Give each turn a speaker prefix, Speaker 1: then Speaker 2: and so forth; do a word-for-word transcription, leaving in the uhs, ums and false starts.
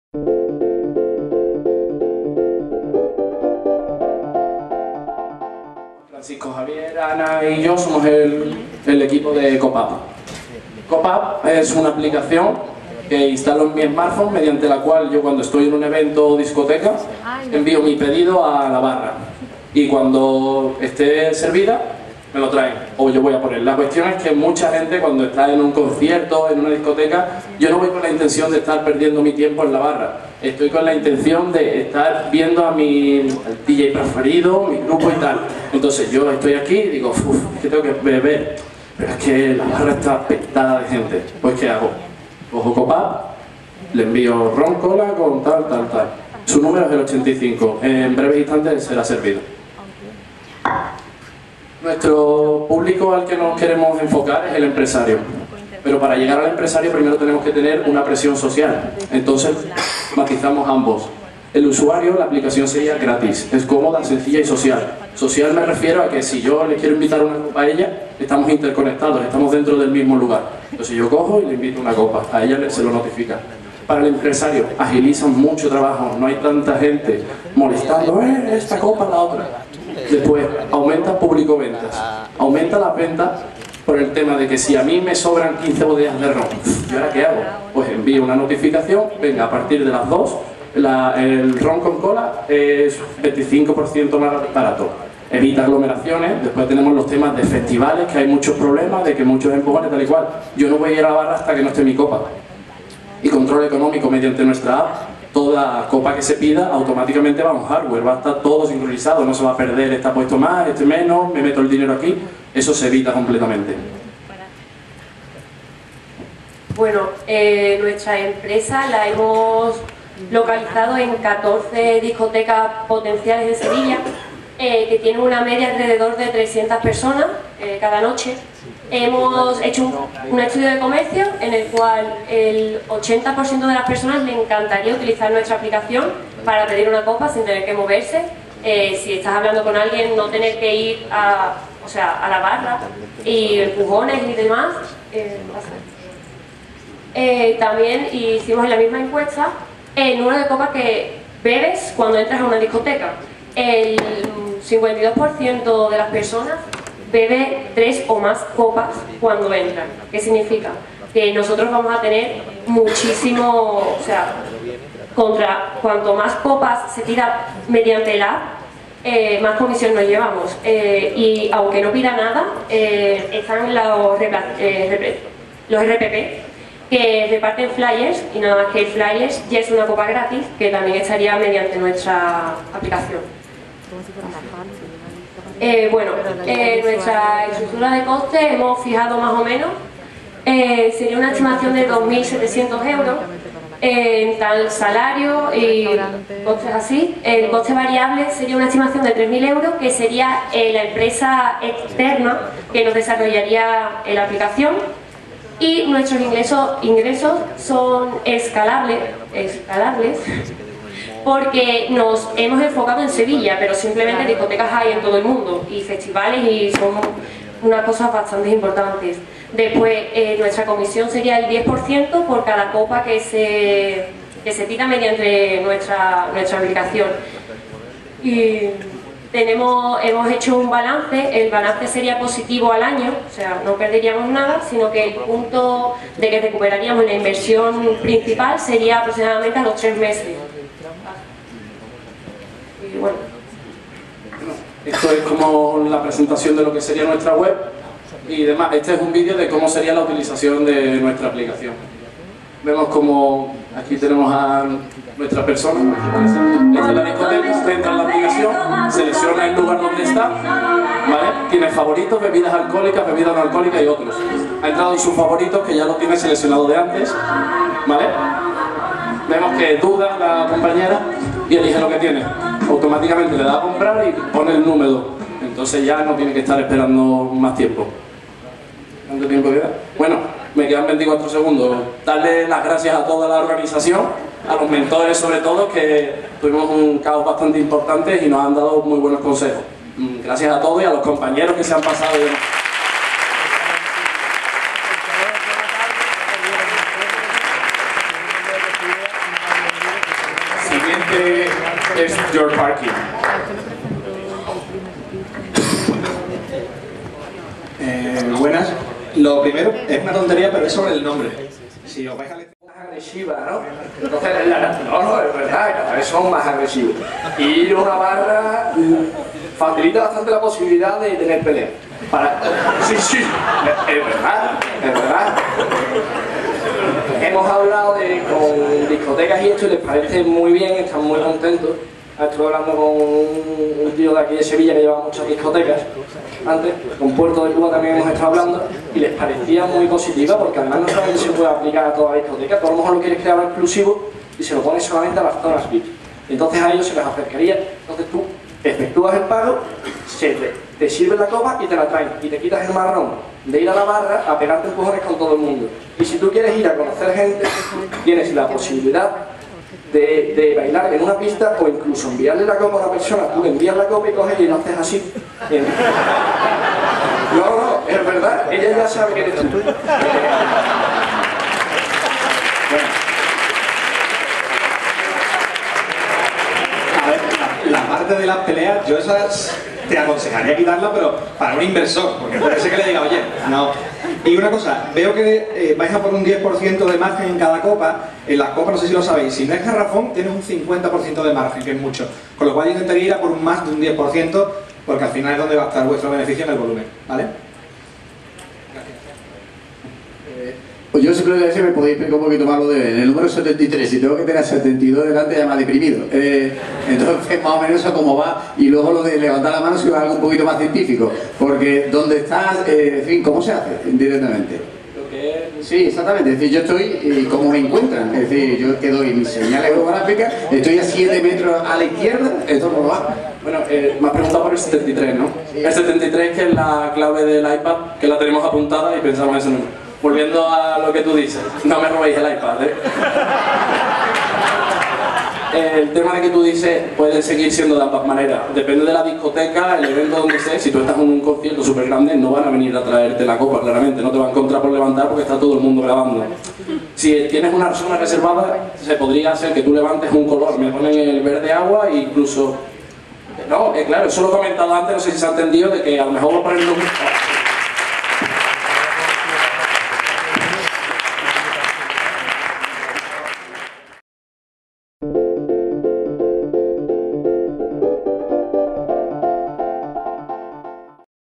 Speaker 1: Francisco Javier, Ana y yo somos el, el equipo de Copap. Copap es una aplicación que instalo en mi smartphone mediante la cual yo, cuando estoy en un evento o discoteca, envío mi pedido a la barra y cuando esté servida me lo traen o yo voy a poner. La cuestión es que mucha gente, cuando está en un concierto, en una discoteca, yo no voy con la intención de estar perdiendo mi tiempo en la barra. Estoy con la intención de estar viendo a mi al D J preferido, mi grupo y tal. Entonces yo estoy aquí y digo, uff, es que tengo que beber, pero es que la barra está petada de gente. Pues ¿qué hago? Cojo Copap, le envío ron cola con tal, tal, tal. Su número es el ochenta y cinco. En breves instantes será servido. Nuestro público al que nos queremos enfocar es el empresario. Pero para llegar al empresario primero tenemos que tener una presión social. Entonces matizamos ambos. El usuario, la aplicación sería gratis, es cómoda, sencilla y social. Social me refiero a que si yo le quiero invitar una copa a ella, estamos interconectados, estamos dentro del mismo lugar. Entonces yo cojo y le invito una copa, a ella se lo notifica. Para el empresario, agilizan mucho trabajo, no hay tanta gente molestando, eh, esta copa, la otra. Después, aumenta público ventas, aumenta las ventas por el tema de que si a mí me sobran quince botellas de ron, ¿y ahora qué hago? Pues envío una notificación, venga, a partir de las dos, la, el ron con cola es veinticinco por ciento más barato. Evita aglomeraciones. Después tenemos los temas de festivales, que hay muchos problemas, de que muchos empujones, tal y cual. Yo no voy a ir a la barra hasta que no esté mi copa. Y control económico mediante nuestra app. Toda copa que se pida automáticamente va a un hardware, va a estar todo sincronizado, no se va a perder, está puesto más, este menos, me meto el dinero aquí, eso se evita completamente.
Speaker 2: Bueno, eh, nuestra empresa la hemos localizado en catorce discotecas potenciales de Sevilla, eh, que tienen una media alrededor de trescientas personas eh, cada noche. Hemos hecho un, un estudio de comercio en el cual el ochenta por ciento de las personas le encantaría utilizar nuestra aplicación para pedir una copa sin tener que moverse. Eh, si estás hablando con alguien, no tener que ir a, o sea, a la barra y empujones y demás. Eh, eh, también hicimos en la misma encuesta el número de copas que bebes cuando entras a una discoteca. El cincuenta y dos por ciento de las personas bebe tres o más copas cuando entran. ¿Qué significa? Que nosotros vamos a tener muchísimo, o sea, contra cuanto más copas se tira mediante la app, eh, más comisión nos llevamos. Eh, y aunque no pida nada, eh, están los, eh, los R P P que reparten flyers, y nada más que el flyers ya es una copa gratis que también estaría mediante nuestra aplicación. Eh, bueno, eh, nuestra estructura de coste hemos fijado más o menos, eh, sería una estimación de dos mil setecientos euros eh, en tal salario y costes así. El coste variable sería una estimación de tres mil euros, que sería eh, la empresa externa que nos desarrollaría la aplicación, y nuestros ingresos, ingresos son escalables, escalables porque nos hemos enfocado en Sevilla, pero simplemente discotecas hay en todo el mundo y festivales, y son unas cosas bastante importantes. Después, eh, nuestra comisión sería el diez por ciento por cada copa que se, que se tira mediante nuestra, nuestra aplicación. Y tenemos, hemos hecho un balance, el balance sería positivo al año, o sea, no perderíamos nada, sino que el punto de que recuperaríamos la inversión principal sería aproximadamente a los tres meses. Y bueno.
Speaker 1: Esto es como la presentación de lo que sería nuestra web y demás. Este es un vídeo de cómo sería la utilización de nuestra aplicación. Vemos como aquí tenemos a nuestra persona. Esta es la discoteca, entra en la aplicación, selecciona el lugar donde está, ¿vale? Tiene favoritos, bebidas alcohólicas, bebidas no alcohólicas y otros. Ha entrado en sus favoritos, que ya lo tiene seleccionado de antes, ¿vale? Vemos que duda la compañera y elige lo que tiene. Automáticamente le da a comprar y pone el número. Entonces ya no tiene que estar esperando más tiempo. ¿Cuánto tiempo queda? Bueno, me quedan veinticuatro segundos. Darle las gracias a toda la organización, a los mentores sobre todo, que tuvimos un caos bastante importante y nos han dado muy buenos consejos. Gracias a todos y a los compañeros que se han pasado. es your parking.
Speaker 3: Eh, buenas. Lo primero es una tontería, pero es sobre el nombre. Si os vais a leer...
Speaker 1: Más agresiva, ¿no? Entonces, la, no, no, es verdad, cada vez son más agresivos. Y ir a una barra facilita bastante la posibilidad de tener pelea. Para... Sí, sí, es, es verdad, es verdad. Hemos hablado de, con discotecas y esto y les parece muy bien, están muy contentos. Estuve hablando con un tío de aquí de Sevilla que lleva muchas discotecas antes, con Puerto de Cuba también hemos estado hablando, y les parecía muy positiva porque además no solamente se puede aplicar a toda la discoteca, tú a lo mejor lo quieres crear exclusivo y se lo pones solamente a las zonas V I P. Entonces a ellos se les acercaría, entonces tú efectúas el pago, se te, te sirven la copa y te la traen, y te quitas el marrón de ir a la barra a pegarte empujones con todo el mundo. Y si tú quieres ir a conocer gente, tienes la posibilidad De, de bailar en una pista o incluso enviarle la copa a una persona, tú le envías la copa y coges y lo haces así. Bien. No, no, es verdad, ella ya sabe que eres tú. Bueno.
Speaker 3: A ver, la, la parte de las peleas, yo esas te aconsejaría quitarla, pero para un inversor, porque puede ser que le diga, oye, no. Y una cosa, veo que eh, vais a por un diez por ciento de margen en cada copa. En las copas, no sé si lo sabéis, si no es garrafón, tienes un cincuenta por ciento de margen, que es mucho. Con lo cual yo intentaría ir a por un más de un diez por ciento, porque al final es donde va a estar vuestro beneficio en el volumen, ¿vale?
Speaker 4: Pues yo simplemente si me podéis explicar un poquito más lo de en el número setenta y tres, si tengo que tener setenta y dos delante ya me ha deprimido. Eh, entonces más o menos eso cómo va, y luego lo de levantar la mano si va algo un poquito más científico, porque ¿dónde estás? Eh, en fin, ¿cómo se hace directamente? Sí, exactamente, es decir, yo estoy y cómo me encuentran, es decir, yo que doy mis señales geográficas, estoy a siete metros a la izquierda, esto no va.
Speaker 1: Bueno, eh, me has preguntado por el setenta y tres, ¿no? Sí. El setenta y tres, que es la clave del iPad, que la tenemos apuntada y pensamos en ese número. Volviendo a lo que tú dices, no me robéis el iPad, ¿eh? El tema de que tú dices puede seguir siendo de ambas maneras. Depende de la discoteca, el evento donde estés. Si tú estás en un concierto súper grande, no van a venir a traerte la copa, claramente. No te van a encontrar por levantar porque está todo el mundo grabando. Si tienes una zona reservada, se podría hacer que tú levantes un color. Me ponen el verde agua e incluso... No, eh, claro, eso lo he comentado antes, no sé si se ha entendido, de que a lo mejor voy a ponerlo...